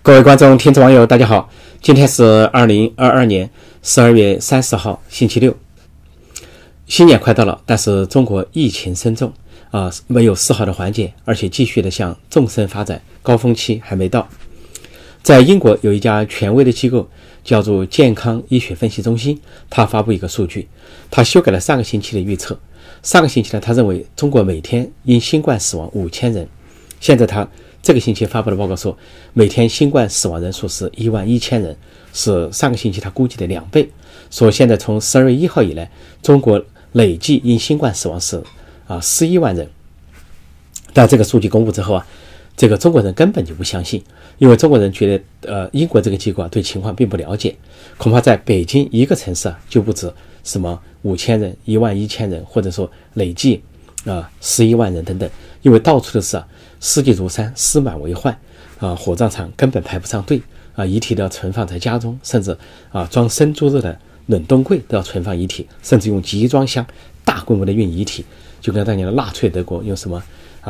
各位观众、听众、网友，大家好！今天是2022年12月30号，星期六。新年快到了，但是中国疫情深重没有丝毫的缓解，而且继续的向纵深发展，高峰期还没到。在英国有一家权威的机构叫做健康医学分析中心，他发布一个数据，他修改了上个星期的预测。上个星期呢，他认为中国每天因新冠死亡5000人，现在他这个星期发布的报告说，每天新冠死亡人数是11000人，是上个星期他估计的2倍。说现在从12月1号以来，中国累计因新冠死亡是11万人。但这个数据公布之后这个中国人根本就不相信，因为中国人觉得英国这个机构对情况并不了解，恐怕在北京一个城市就不止什么5000人、11000人，或者说累计11万人等等，因为到处都是尸体如山，尸满为患火葬场根本排不上队遗体都要存放在家中，甚至装生猪肉的冷冻柜都要存放遗体，甚至用集装箱大规模的运遗体，就跟当年的纳粹德国用什么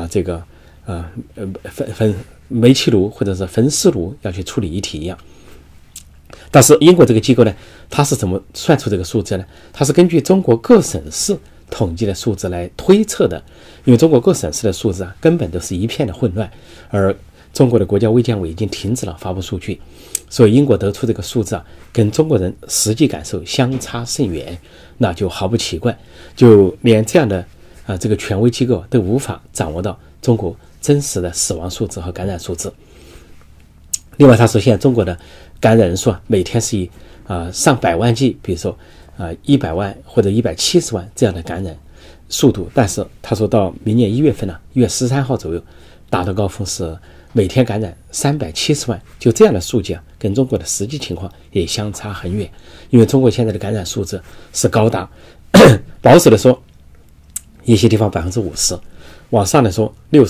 煤气炉或者是焚尸炉要去处理遗体一样。但是英国这个机构呢，它是怎么算出这个数字呢？它是根据中国各省市统计的数字来推测的，因为中国各省市的数字根本都是一片的混乱，而中国的国家卫健委已经停止了发布数据，所以英国得出这个数字跟中国人实际感受相差甚远，那就毫不奇怪，就连这样的这个权威机构都无法掌握到中国真实的死亡数字和感染数字。另外他说，现在中国的感染人数每天是以上百万计，比如说100万或者170万这样的感染速度，但是他说到明年1月份1月13号左右达到高峰是每天感染370万，就这样的数据跟中国的实际情况也相差很远。因为中国现在的感染数字是高达保守的说一些地方50%，往上的说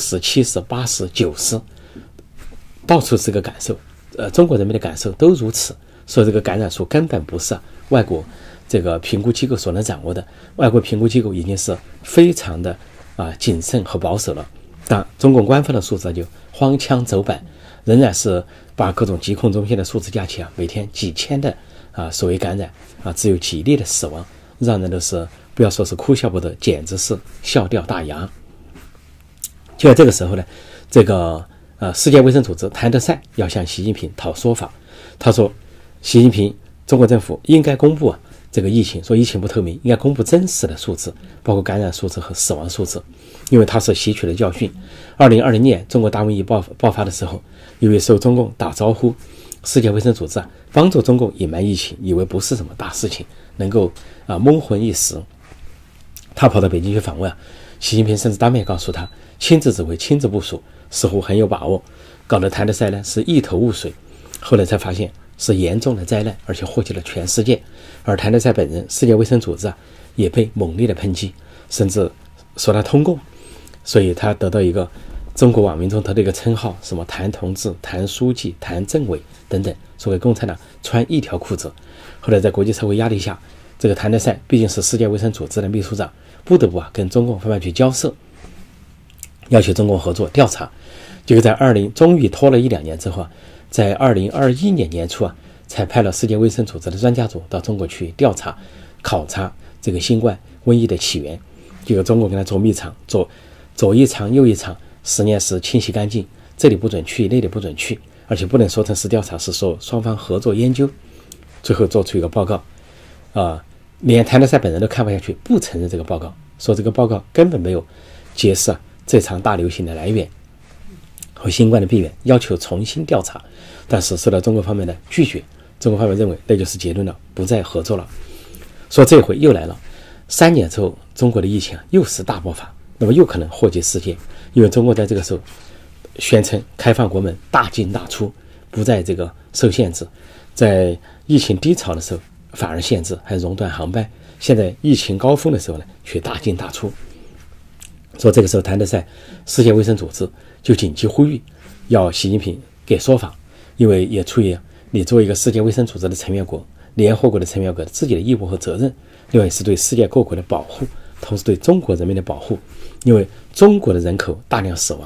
60%、70%、80%、90%，到处是个感受。中国人民的感受都如此，所以这个感染数根本不是外国这个评估机构所能掌握的。外国评估机构已经是非常的谨慎和保守了，但中共官方的数字就荒腔走板，仍然是把各种疾控中心的数字加起每天几千的所谓感染只有几例的死亡，让人都是不要说是哭笑不得，简直是笑掉大牙。就在这个时候呢，这个世界卫生组织谭德赛要向习近平讨说法。他说习近平中国政府应该公布这个疫情，说疫情不透明，应该公布真实的数字，包括感染数字和死亡数字。因为他是吸取了教训，2020年中国大瘟疫爆发的时候，因为受中共打招呼，世界卫生组织帮助中共隐瞒疫情，以为不是什么大事情，能够蒙混一时。他跑到北京去访问习近平甚至当面告诉他亲自指挥、亲自部署，似乎很有把握，搞得谭德赛是一头雾水。后来才发现是严重的灾难，而且祸及了全世界。而谭德赛本人，世界卫生组织也被猛烈的抨击，甚至说他通共，所以他得到一个中国网民中得到一个称号，什么谭同志、谭书记、谭政委等等，所谓共产党穿一条裤子。后来在国际社会压力下，这个谭德赛毕竟是世界卫生组织的秘书长，不得不跟中共方面去交涉，要求中共合作调查。结果在终于拖了1-2年之后在2021年年初才派了世界卫生组织的专家组到中国去调查考察这个新冠瘟疫的起源。结果中国跟他捉迷藏，左一场右一场，10年时清洗干净，这里不准去，那里不准去，而且不能说成是调查，是说双方合作研究，最后做出一个报告连谭德赛本人都看不下去，不承认这个报告，说这个报告根本没有揭示这场大流行的来源和新冠的病源，要求重新调查，但是受到中国方面的拒绝。中国方面认为那就是结论了，不再合作了。说这回又来了，3年之后中国的疫情又是大爆发，那么又可能祸及世界。因为中国在这个时候宣称开放国门，大进大出，不再这个受限制，在疫情低潮的时候反而限制，还熔断航班，现在疫情高峰的时候呢却大进大出。说这个时候谭德赛世界卫生组织就紧急呼吁要习近平给说法，因为也出于你作为一个世界卫生组织的成员国，联合国的成员国自己的义务和责任，另外是对世界各国的保护，同时对中国人民的保护。因为中国的人口大量死亡，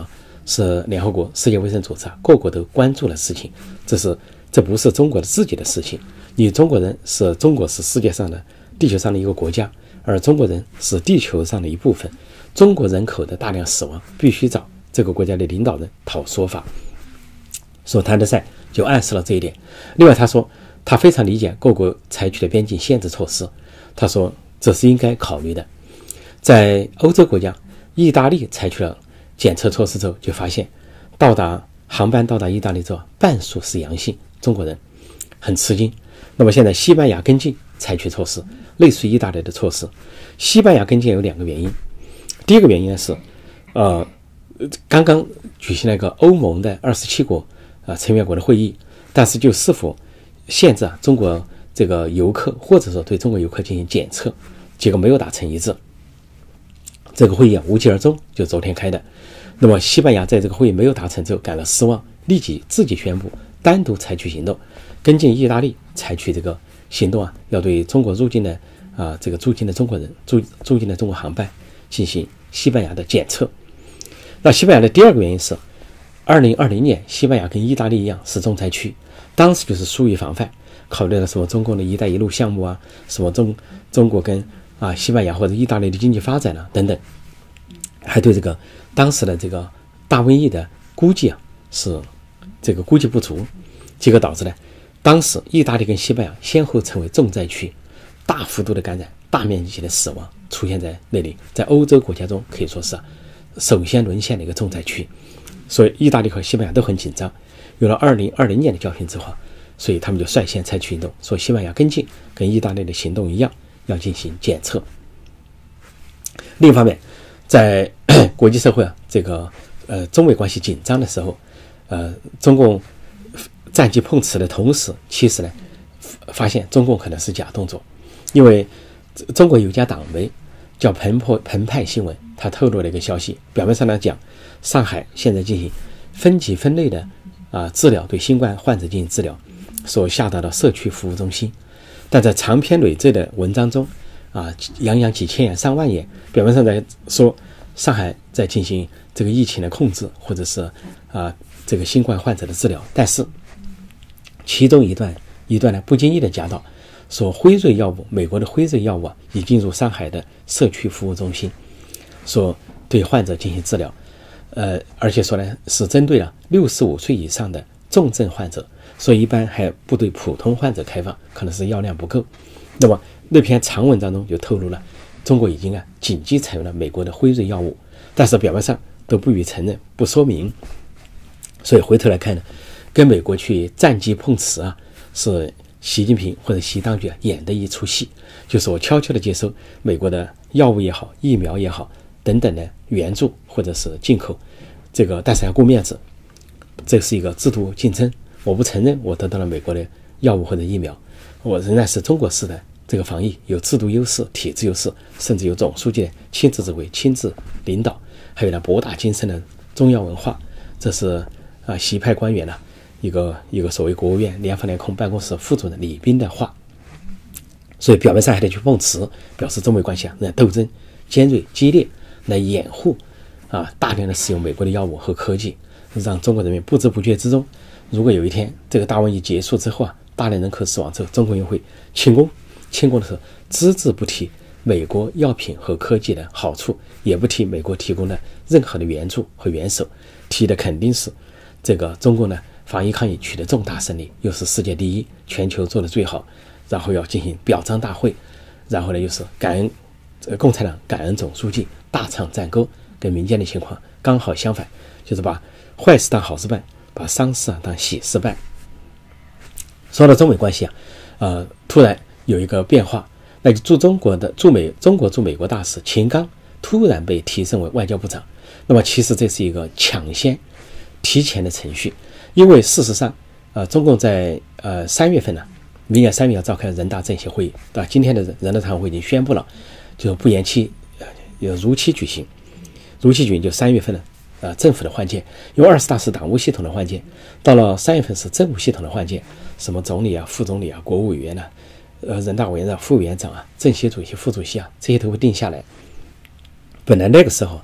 是联合国世界卫生组织各国都关注的事情，这不是中国的自己的事情。中国是世界上的地球上的一个国家，而中国人是地球上的一部分，中国人口的大量死亡必须找这个国家的领导人讨说法。所以谭德赛就暗示了这一点。另外他说他非常理解各国采取的边境限制措施，他说这是应该考虑的。在欧洲国家，意大利采取了检测措施之后，就发现航班到达意大利之后半数是阳性，中国人很吃惊。那么现在西班牙跟进采取措施，类似于意大利的措施。西班牙跟进有2个原因，第一个原因呢是刚刚举行了一个欧盟的27国成员国的会议，但是就是否限制中国这个游客，或者说对中国游客进行检测，结果没有达成一致。这个会议无疾而终，就昨天开的。那么西班牙在这个会议没有达成之后感到失望，立即自己宣布单独采取行动，跟进意大利采取这个行动要对中国入境的入境的中国人入境的中国航班进行西班牙的检测。那西班牙的第2个原因是2020年西班牙跟意大利一样是重灾区，当时就是疏于防范，考虑了什么中共的一带一路项目什么中国跟西班牙或者意大利的经济发展等等，还对这个当时的这个大瘟疫的估计是这个估计不足，结果导致呢当时意大利跟西班牙先后成为重灾区，大幅度的感染，大面积的死亡出现在那里，在欧洲国家中可以说是首先沦陷的一个重灾区。所以意大利和西班牙都很紧张，有了2020年的教训之后，所以他们就率先采取行动，说西班牙跟进，跟意大利的行动一样，要进行检测。另一方面，在国际社会这个中美关系紧张的时候，中共战机碰瓷的同时，其实呢发现中共可能是假动作，因为中国有家党媒叫澎湃新闻，它透露了一个消息，表面上来讲，上海现在进行分级分类的治疗，对新冠患者进行治疗，所下达到社区服务中心，但在长篇累赘的文章中洋洋几千言上万言，表面上在说上海在进行这个疫情的控制，或者是这个新冠患者的治疗，但是其中一段呢不经意的加到说美国的辉瑞药物已进入上海的社区服务中心，说对患者进行治疗，而且说呢是针对了65岁以上的重症患者，所以一般还不对普通患者开放，可能是药量不够。那么那篇长文当中就透露了中国已经紧急采用了美国的辉瑞药物，但是表面上都不予承认，不说明。所以回头来看呢，跟美国去战机碰瓷是习近平或者习当局演的一出戏，就是我悄悄的接收美国的药物也好，疫苗也好等等的援助或者是进口，这个但是要顾面子，这是一个制度竞争，我不承认我得到了美国的药物或者疫苗，我仍然是中国式的这个防疫，有制度优势、体制优势，甚至有总书记的亲自指挥、亲自领导，还有博大精深的中药文化，这是习派官员一个所谓国务院联防联控办公室副主任李斌的话。所以表面上还得去碰瓷，表示中美关系那斗争尖锐激烈，来掩护大量的使用美国的药物和科技，让中国人民不知不觉之中，如果有一天这个大瘟疫结束之后大量人口死亡之后，中国又会庆功的时候只字不提美国药品和科技的好处，也不提美国提供的任何的援助和援手，提的肯定是这个中国呢防疫抗疫取得重大胜利，又是世界第一，全球做得最好，然后要进行表彰大会，然后呢又是感恩共产党，感恩总书记，大唱赞歌，跟民间的情况刚好相反，就是把坏事当好事办，把丧事当喜事办。说到中美关系突然有一个变化，那就中国驻美国大使秦刚突然被提升为外交部长。那么其实这是一个抢先提前的程序，因为事实上中共在3月份明年3月要召开人大政协会议，今天的人大常委会已经宣布了，就不延期，如期举行就3月份政府的换届，因为20大是党务系统的换届，到了3月份是政务系统的换届，什么总理副总理国务委员人大委员长、副委员长政协主席、副主席这些都会定下来。本来那个时候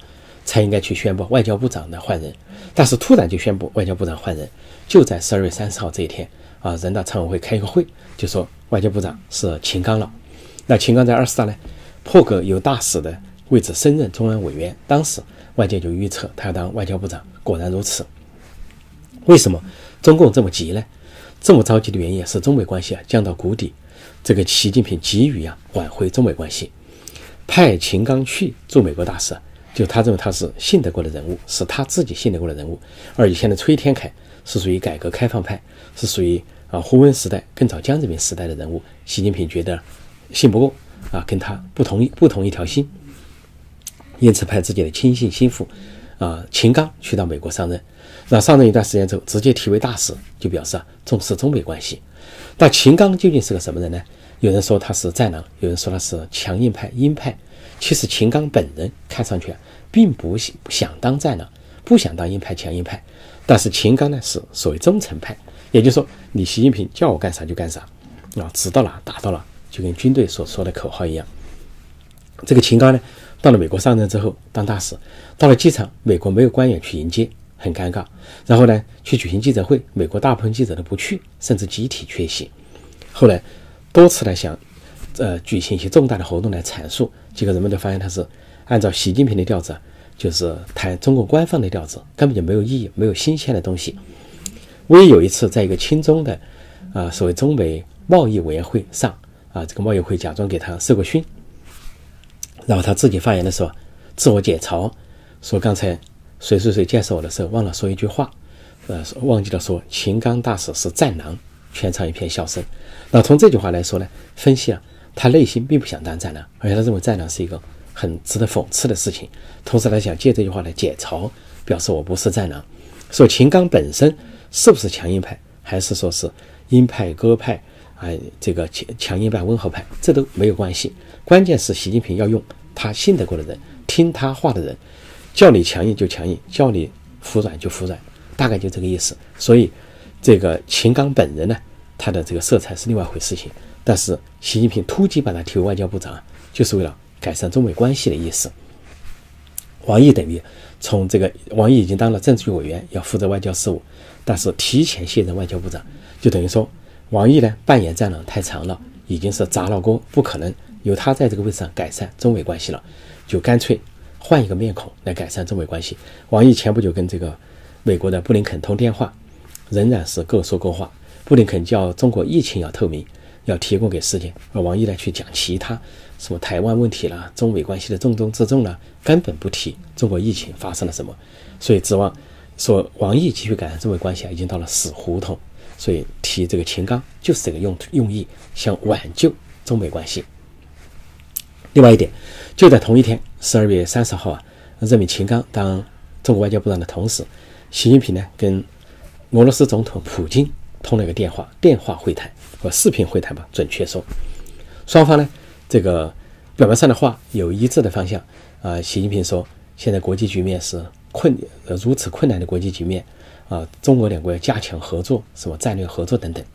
才应该去宣布外交部长的换人，但是突然就宣布外交部长换人，就在12月30号这一天啊，人大常委会开一个会，就说外交部长是秦刚了。那秦刚在24大呢，破格由大使的位置升任中央委员，当时外界就预测他要当外交部长，果然如此。为什么中共这么急呢？这么着急的原因是中美关系降到谷底，这个习近平急于挽回中美关系，派秦刚去做美国大使，就他认为他是信得过的人物，是他自己信得过的人物。而以前的崔天凯是属于改革开放派，是属于胡温时代更早江泽民时代的人物，习近平觉得信不过跟他不同一条心，因此派自己的亲信心腹秦刚去到美国上任。那上任一段时间之后，直接提为大使，就表示重视中美关系。那秦刚究竟是个什么人呢？有人说他是战狼，有人说他是强硬派、鹰派。其实秦刚本人看上去并不想当战狼，不想当鹰派、强硬派。但是秦刚呢是所谓忠诚派，也就是说你习近平叫我干啥就干啥知道了打到了，就跟军队所说的口号一样。这个秦刚呢到了美国上任之后当大使，到了机场，美国没有官员去迎接，很尴尬。然后呢去举行记者会，美国大部分记者都不去，甚至集体缺席。后来多次来想举行一些重大的活动来阐述，结果人们都发现他是按照习近平的调子，就是谈中国官方的调子，根本就没有意义，没有新鲜的东西。唯一有一次在一个亲中的所谓中美贸易委员会上这个贸易会假装给他授过勋，然后他自己发言的时候自我解嘲，说刚才谁介绍我的时候忘了说一句话，忘记了说秦刚大使是战狼，全场一片笑声。那从这句话来说呢，分析他内心并不想当战狼，而且他认为战狼是一个很值得讽刺的事情，同时他想借这句话来解嘲，表示我不是战狼。说秦刚本身是不是强硬派，还是说是鹰派、鸽派这个强硬派、温和派，这都没有关系。关键是习近平要用他信得过的人，听他话的人，叫你强硬就强硬，叫你服软就服软，大概就这个意思。所以这个秦刚本人呢，他的这个色彩是另外一回事情，但是习近平突击把他提为外交部长就是为了改善中美关系的意思。王毅等于从这个王毅已经当了政治局委员，要负责外交事务，但是提前卸任外交部长，就等于说王毅呢扮演战狼太长了，已经是砸了锅，不可能由他在这个位置上改善中美关系了，就干脆换一个面孔来改善中美关系。王毅前不久跟这个美国的布林肯通电话，仍然是各说各话。布林肯叫中国疫情要透明，要提供给世界，而王毅呢去讲其他什么台湾问题啦、中美关系的重中之重啦，根本不提中国疫情发生了什么。所以指望说王毅继续改善中美关系已经到了死胡同，所以提这个秦刚就是这个用意，想挽救中美关系。另外一点，就在同一天12月30号任命秦刚当中国外交部长的同时，习近平呢跟俄罗斯总统普京通了一个电话会谈或视频会谈吧，准确说，双方呢这个表面上的话有一致的方向习近平说现在国际局面是如此困难的国际局面中国两国要加强合作，什么战略合作等等。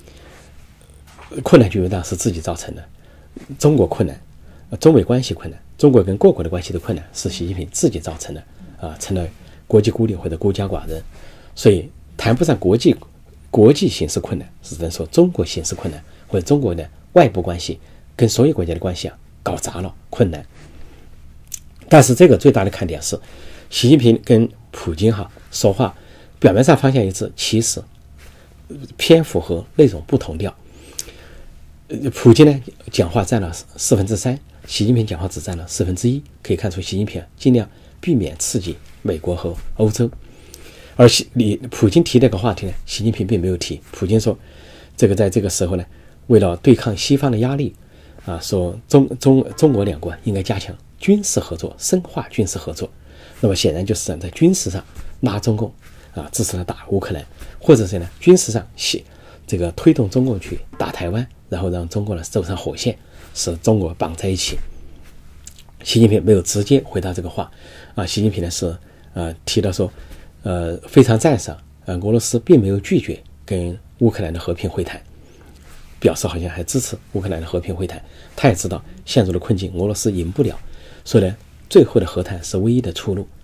困难局面当然是自己造成的，中国困难，中美关系困难，中国跟各国的关系的困难是习近平自己造成的成了国际孤立或者孤家寡人，所以谈不上国际形势困难，只能说中国形势困难，或者中国的外部关系跟所有国家的关系搞砸了，困难。但是这个最大的看点是习近平跟普京说话表面上方向一致，其实篇幅和内容不同调。普京呢讲话占了3/4，习近平讲话只占了1/4，可以看出习近平尽量避免刺激美国和欧洲。而普京提这个话题呢，习近平并没有提。普京说这个在这个时候呢，为了对抗西方的压力说中国两国应该加强军事合作，深化军事合作。那么显然就是在军事上拉中共支持他打乌克兰，或者是呢军事上这个推动中共去打台湾，然后让中国呢走上火线，使中国绑在一起。习近平没有直接回答这个话习近平呢是提到说非常赞赏俄罗斯并没有拒绝跟乌克兰的和平会谈，表示好像还支持乌克兰的和平会谈。他也知道陷入了困境，俄罗斯赢不了，所以呢最后的和谈是唯一的出路。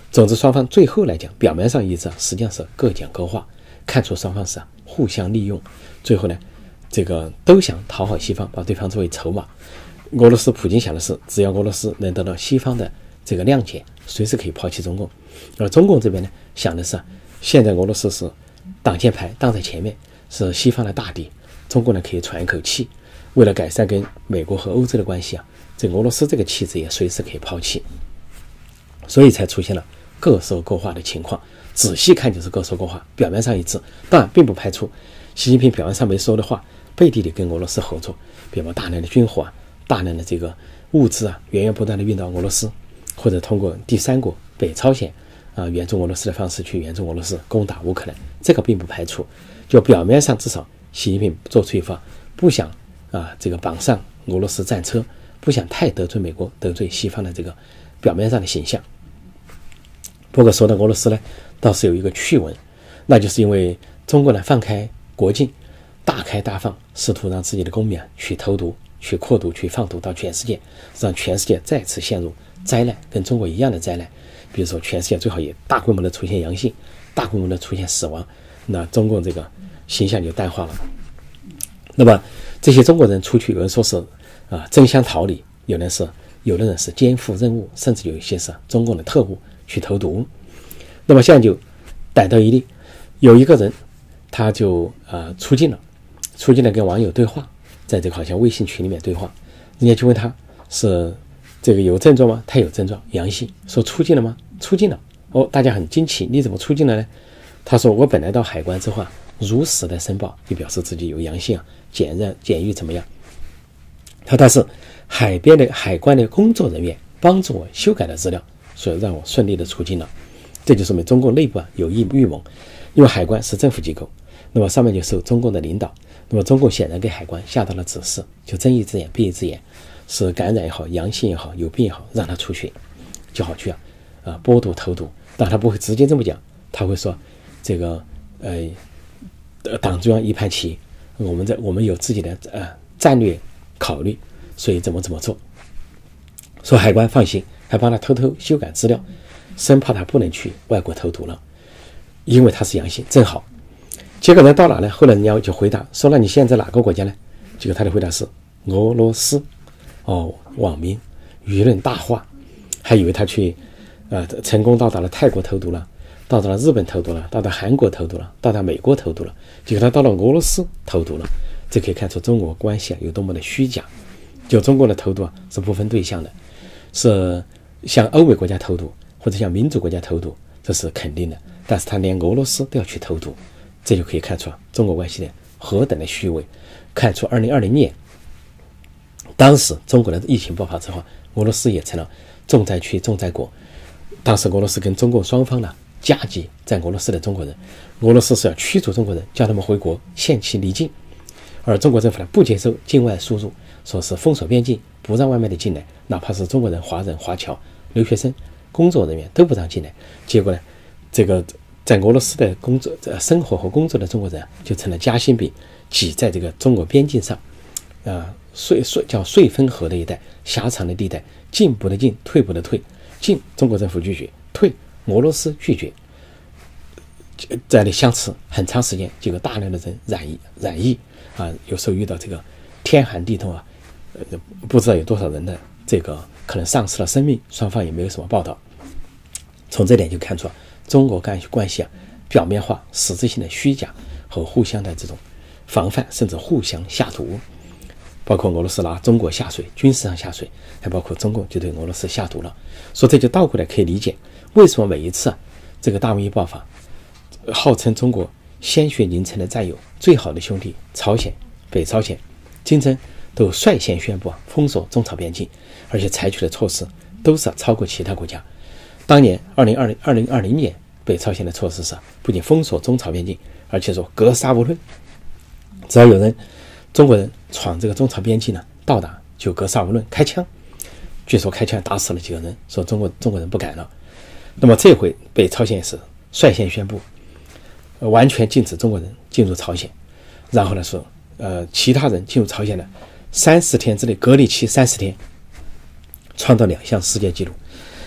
总之，双方最后来讲，表面上一致，实际上是各讲各话，看出双方是互相利用，最后呢，这个都想讨好西方，把对方作为筹码。俄罗斯普京想的是，只要俄罗斯能得到西方的这个谅解，随时可以抛弃中共。而中共这边呢，想的是，现在俄罗斯是挡箭牌挡在前面，是西方的大敌，中共呢可以喘一口气。为了改善跟美国和欧洲的关系这俄罗斯这个棋子也随时可以抛弃，所以才出现了各说各话的情况。仔细看就是各说各话，表面上一致，当然并不排除习近平表面上没说的话，背地里跟俄罗斯合作，比如大量的军火大量的这个物资源源不断的运到俄罗斯，或者通过第三国北朝鲜援助俄罗斯的方式去援助俄罗斯攻打乌克兰，这个并不排除。就表面上至少习近平做出一番不想这个绑上俄罗斯战车，不想太得罪美国得罪西方的这个表面上的形象。不过说到俄罗斯呢，倒是有一个趣闻，那就是因为中国呢放开国境，大开大放，试图让自己的公民去投毒去扩毒去放毒到全世界，让全世界再次陷入灾难，跟中国一样的灾难。比如说全世界最好也大规模的出现阳性，大规模的出现死亡，那中共这个形象就淡化了。那么这些中国人出去，有人说是争相逃离，有的人是肩负任务，甚至有一些是中共的特务去投毒。那么现在就逮到一例，有一个人他就出境了跟网友对话，在这个好像微信群里面对话，人家就问他是这个有症状吗？他有症状，阳性，说出境了吗？出境了。大家很惊奇，你怎么出境了呢？他说我本来到海关之后如实的申报，就表示自己有阳性检疫怎么样。但是海关的工作人员帮助我修改了资料，所以让我顺利的出境了。这就说明中共内部有意预谋，因为海关是政府机构，那么上面就受中共的领导，那么中共显然给海关下到了指示，就睁一只眼闭一只眼，是感染也好，阳性也好，有病也好，让他出去就好去剥夺投毒。但他不会直接这么讲，他会说这个党中央一盘棋，我们有自己的战略考虑，所以怎么做。说海关放心，还帮他偷偷修改资料，生怕他不能去外国投毒了，因为他是阳性，正好。结果呢到哪呢？后来人家就回答说了，你现在在哪个国家呢？结果他的回答是俄罗斯。网民舆论大化，还以为他去成功到达了泰国投毒了，到达了日本投毒了，到达韩国投毒了，到达美国投毒了，结果他到了俄罗斯投毒了。这可以看出中国关系有多么的虚假。就中国的投毒是不分对象的，是向欧美国家投毒或者向民主国家投毒，这是肯定的，但是他连俄罗斯都要去投毒，这就可以看出中国关系的何等的虚伪。看出2020年当时中国的疫情爆发之后，俄罗斯也成了重灾区重灾国。当时俄罗斯跟中共双方夹击在俄罗斯的中国人，俄罗斯是要驱逐中国人，叫他们回国，限期离境。而中国政府不接受境外输入，说是封锁边境，不让外面的进来，哪怕是中国人、华人、华侨、留学生、工作人员都不让进来。结果呢，这个在俄罗斯的生活和工作的中国人就成了夹心饼，挤在这个中国边境上，叫绥芬河的一带狭长的地带，进不得进，退不得退。进中国政府拒绝，退俄罗斯拒绝，在那相持很长时间，结果大量的人染疫有时候遇到这个天寒地冻不知道有多少人的这个可能丧失了生命，双方也没有什么报道。从这点就看出中国关系表面化、实质性的虚假和互相的这种防范，甚至互相下毒。包括俄罗斯拿中国下水，军事上下水，还包括中共就对俄罗斯下毒了。所以这就倒过来可以理解，为什么每一次这个大瘟疫爆发，号称中国鲜血凝成的战友、最好的兄弟朝鲜、北朝鲜、金正都率先宣布封锁中朝边境，而且采取的措施都是超过其他国家。当年2020年北朝鲜的措施是不仅封锁中朝边境，而且说格杀勿论，只要有人中国人闯这个中朝边境到达就格杀勿论，开枪。据说开枪打死了几个人，说中国人不敢了。那么这回北朝鲜是率先宣布完全禁止中国人进入朝鲜，然后呢说其他人进入朝鲜30天之内隔离期30天，创造2项世界纪录。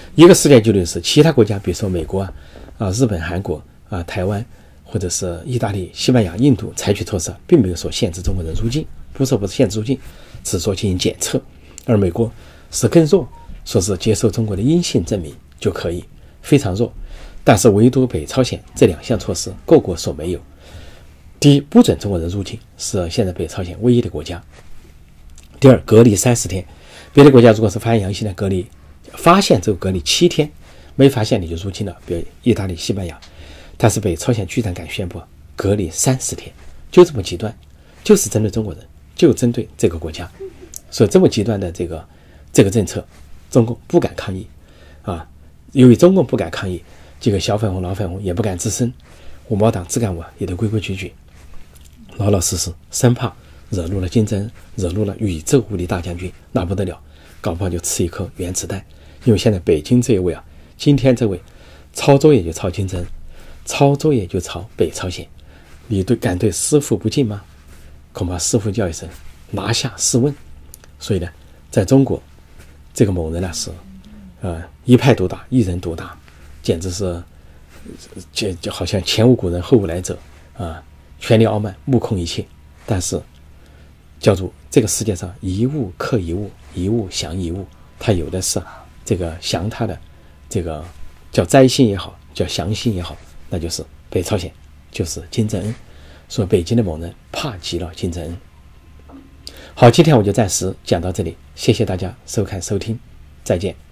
一个世界纪律是其他国家，比如说美国日本、韩国台湾或者是意大利、西班牙、印度采取措施，并没有说限制中国人入境，不是限制入境，只说进行检测。而美国是更弱，说是接受中国的阴性证明就可以，非常弱。但是唯独北朝鲜这2项措施各国所没有。第一，不准中国人入境，是现在北朝鲜唯一的国家。第二，隔离30天，别的国家如果是发现阳性的隔离，发现就隔离7天，没发现你就入境了，比如意大利、西班牙。但是北朝鲜居然敢宣布隔离30天，就这么极端，就是针对中国人，就针对这个国家。所以这么极端的这个政策，中共不敢抗议由于中共不敢抗议，这个小粉红、老粉红也不敢吱声，五毛党自干五也都规规矩矩、老老实实，生怕惹怒了金正恩，惹怒了宇宙无敌大将军，那不得了，搞不好就吃一颗原子弹。因为现在北京这一位今天这位抄作业就抄金正恩，抄作业就抄北朝鲜，你敢对师父不敬吗？恐怕师父叫一声拿下试问。所以呢，在中国这个某人呢是一派独大，一人独大，简直是就好像前无古人后无来者权力傲慢，目空一切。但是叫做这个世界上一物克一物，一物降一物，他有的是这个降他的这个叫灾星也好，叫降星也好，那就是北朝鲜，就是金正恩。所以北京的某人怕极了金正恩。好，今天我就暂时讲到这里，谢谢大家收看收听，再见。